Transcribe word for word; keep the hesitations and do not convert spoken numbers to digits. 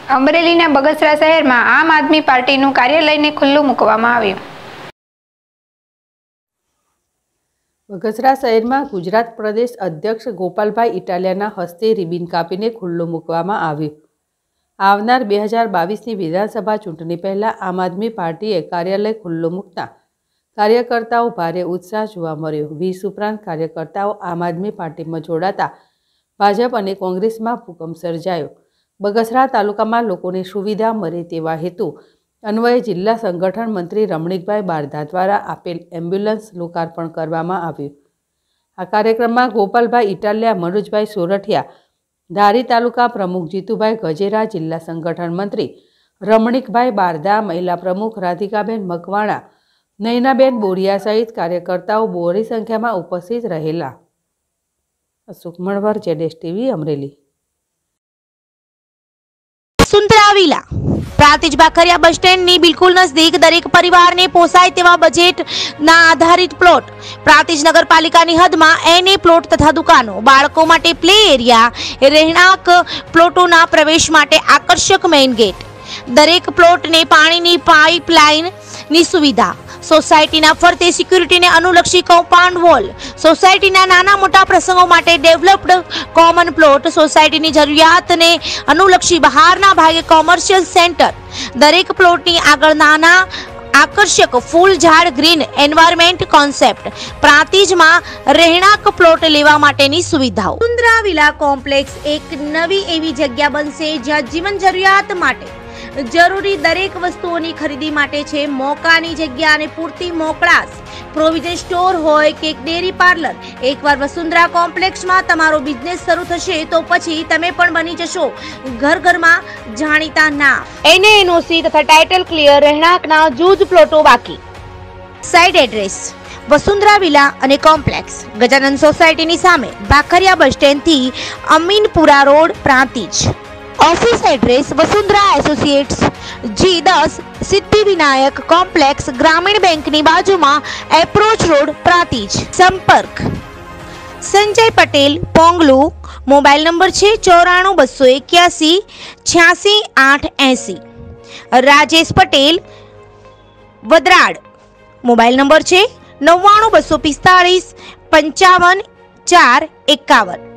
અમરેલીના બગસરા શહેરમાં આમ આદમી પાર્ટીનું કાર્યાલયને ખુલ્લું મૂકવામાં આવ્યું। બગસરા શહેરમાં ગુજરાત પ્રદેશ અધ્યક્ષ ગોપાલભાઈ ઇટાલિયાના હસ્તે રિબિન કાપીને ખુલ્લું મૂકવામાં આવ્યું। આવનાર બે હજાર બાવીસની વિધાનસભા ચૂંટણી પહેલાં આમ આદમી પાર્ટીએ કાર્યાલય ખુલ્લું મૂકતા કાર્યકર્તાઓ ભારે ઉત્સાહ જોવા મળ્યો। વીસ ઉપરાંત કાર્યકર્તાઓ આમ આદમી પાર્ટીમાં જોડાતા ભાજપ અને કોંગ્રેસમાં ભૂકંપ સર્જાયો। બગસરા તાલુકામાં લોકોને સુવિધા મળે તેવા હેતુ અન્વયે જિલ્લા સંગઠન મંત્રી રમણીકભાઈ બારધા દ્વારા આપેલ એમ્બ્યુલન્સ લોકાર્પણ કરવામાં આવ્યું। આ કાર્યક્રમમાં ગોપાલભાઈ ઇટાલિયા, મનોજભાઈ સોરઠિયા, ધારી તાલુકા પ્રમુખ જીતુભાઈ ગજેરા, જિલ્લા સંગઠન મંત્રી રમણીકભાઈ બારધા, મહિલા પ્રમુખ રાધિકાબેન મકવાણા, નયનાબેન બોરિયા સહિત કાર્યકર્તાઓ બહોળી સંખ્યામાં ઉપસ્થિત રહેલા। અશોક મણવર, જેડેશ TV, Amreli. Vasundhara villa Prantij Bakhariya bus સ્ટેન્ડની બિલકુલ નજદીક દરેક પરિવારને પોસાય તેવા બજેટના આધારિત પ્લોટ, પ્રાંતિજ નગરપાલિકાની હદમાં એને પ્લોટ તથા દુકાનો, બાળકો માટે પ્લે એરિયા, રહેણાંક પ્લોટોના પ્રવેશ માટે આકર્ષક મેઇન ગેટ, દરેક પ્લોટને પાણીની પાઇપલાઇનની સુવિધા, સોસાયટીના ફરતે સિક્યુરિટીને અનુલક્ષી કમ્પાઉન્ડ વોલ, સોસાયટીના નાના મોટા પ્રસંગો માટે ડેવલપ્ડ કોમન પ્લોટ, સોસાયટીની જરૂરિયાતને અનુલક્ષી બહારના ભાગે કોમર્શિયલ સેન્ટર, દરેક પ્લોટની આગળ નાના આકર્ષક ફૂલ ઝાડ, ગ્રીન એન્વાયરમેન્ટ કોન્સેપ્ટ, પ્રાંતિજમાં રહેણાંક પ્લોટ લેવા માટેની સુવિધાઓ। વસુંધરા વિલા કોમ્પ્લેક્સ એક નવી એવી જગ્યા બનશે જ્યાં જીવન જરૂરિયાત માટે જરૂરી દરેક વસ્તુઓની ખરીદી માટે છે મોકાની જગ્યા અને પૂરતી મોકળાશ, પ્રોવિઝન સ્ટોર હોય કે ડેરી પાર્લર। એકવાર વસુંધરા કોમ્પ્લેક્સમાં તમારો બિઝનેસ શરૂ થશે તો પછી તમે પણ બની જશો ઘર ઘરમાં જાણીતા નામ। એને એનઓસી તથા ટાઇટલ ક્લિયર, રહેણાંકના જૂજ પ્લોટો બાકી। સાઇટ એડ્રેસ વસુંધરા વિલા અને કોમ્પ્લેક્સ, ગજાનંદ સોસાયટીની સામે, બાખરિયા બસ સ્ટેન્ડથી Aminpura road, Prantij. Office address Vasundhara associates, G दस, सिद्धि विनायक कॉम्प्लेक्स, ग्रामीण बैंक ની બાજુમાં, એપ્રોચ રોડ, પ્રાંતિજ। સંપર્ક સંજય પટેલ, પોંગલુ, મોબાઈલ નંબર છે ચોરાણું બસો એક્યાસી છ્યાસી આઠ એસી। રાજેશ પટેલ, વદરાડ, મોબાઈલ નંબર છે નવ્વાણું બસો પિસ્તાળીસ પંચાવન ચાર એકાવન।